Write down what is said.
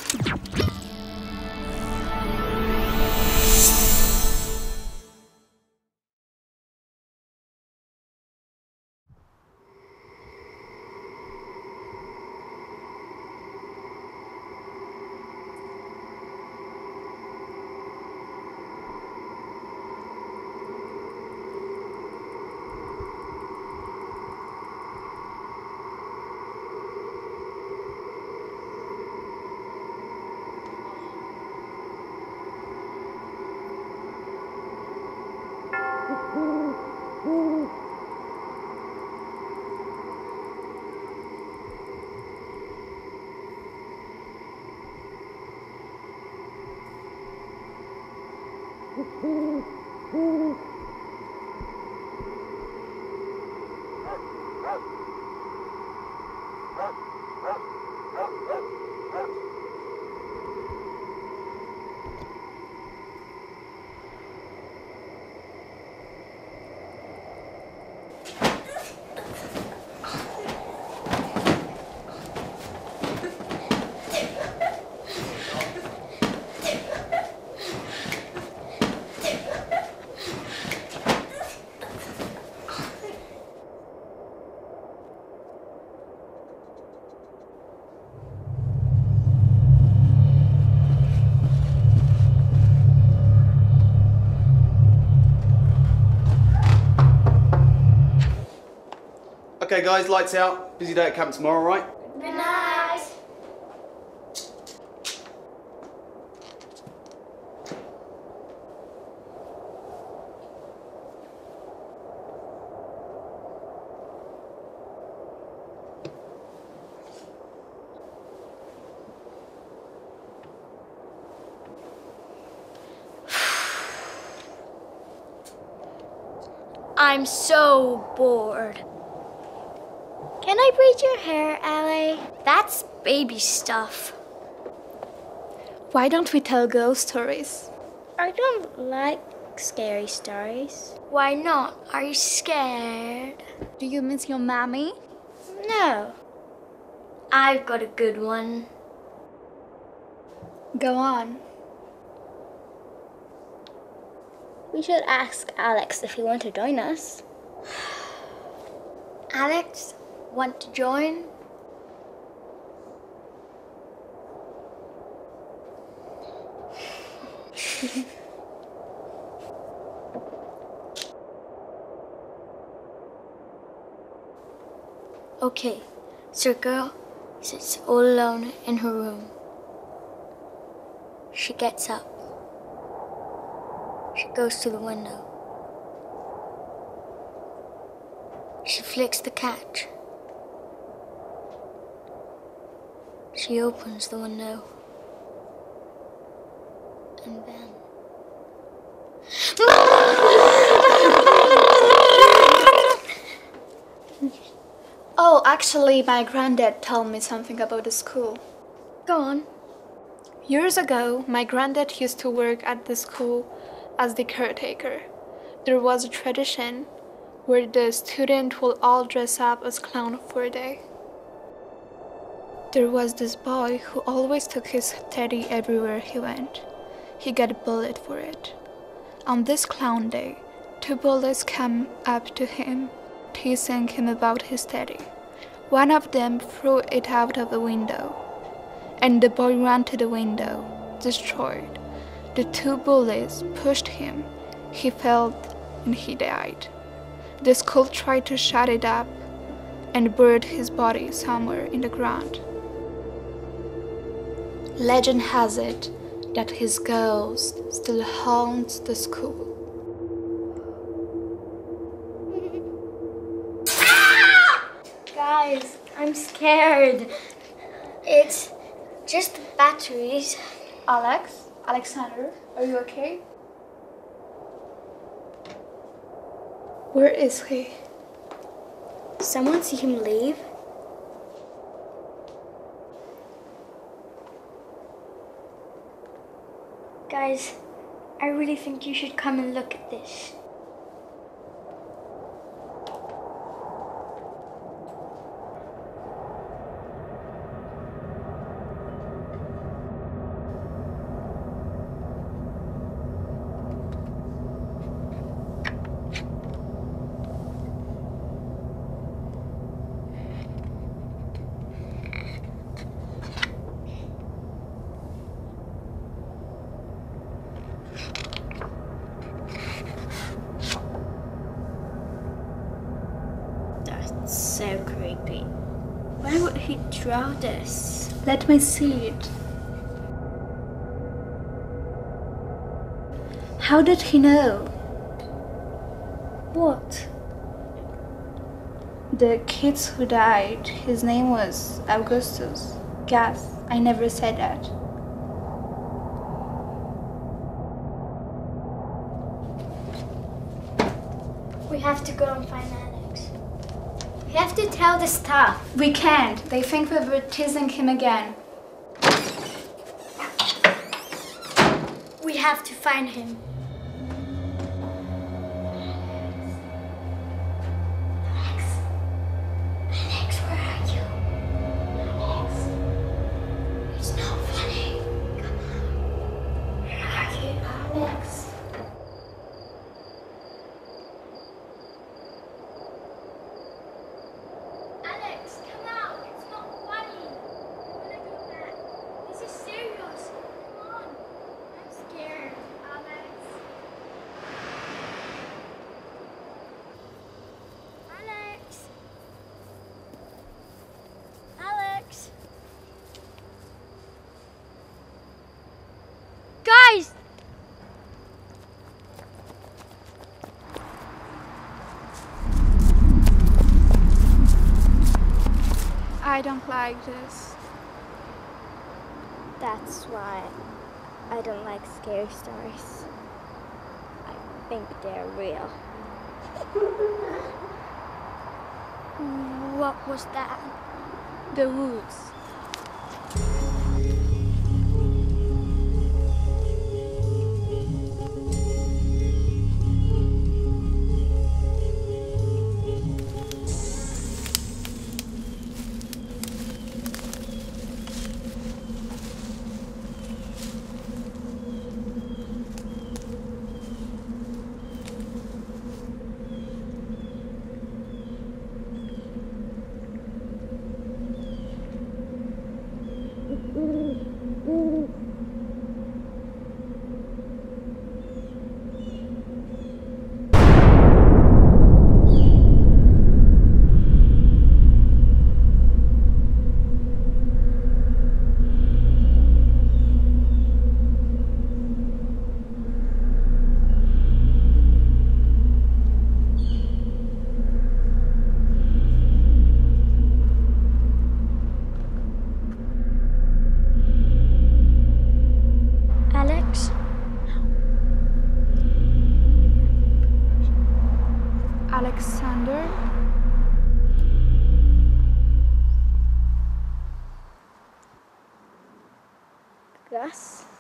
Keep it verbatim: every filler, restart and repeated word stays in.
Okay guys, lights out. Busy day at camp tomorrow, right? Good night. I'm so bored. Can I braid your hair, Allie? That's baby stuff. Why don't we tell ghost stories? I don't like scary stories. Why not? Are you scared? Do you miss your mommy? No. I've got a good one. Go on. We should ask Alex if he wants to join us. Alex, want to join? Okay, so girl sits all alone in her room. She gets up. She goes to the window. She flicks the catch. She opens the window. And then... Oh, actually, my granddad told me something about the school. Go on. Years ago, my granddad used to work at the school as the caretaker. There was a tradition where the students will all dress up as clown for a day. There was this boy who always took his teddy everywhere he went. He got bullied for it. On this clown day, two bullies came up to him, teasing him about his teddy. One of them threw it out of the window, and the boy ran to the window, destroyed. The two bullies pushed him. He fell and he died. The school tried to shut it up and buried his body somewhere in the ground. Legend has it that his ghost still haunts the school. Guys, I'm scared. It's just the batteries. Alex? Alexander, are you okay? Where is he? Someone see him leave? Guys, I really think you should come and look at this. draw this? Let me see it. How did he know? What? The kid who died, his name was Augustus. Gas, I never said that. We have to go and find Alex. We have to tell the staff. We can't. They think we were teasing him again. We have to find him. Alex. Alex, where are you? Alex. It's not funny. Come on. Where are you, Alex? Alex, come out. It's not funny. I'm gonna go back. This is serious. Come on. I'm scared, Alex. Alex. Alex. Guys! I don't like this. That's why I don't like scary stories. I think they're real. What was that? The woods. Alex? Alexander? Gus?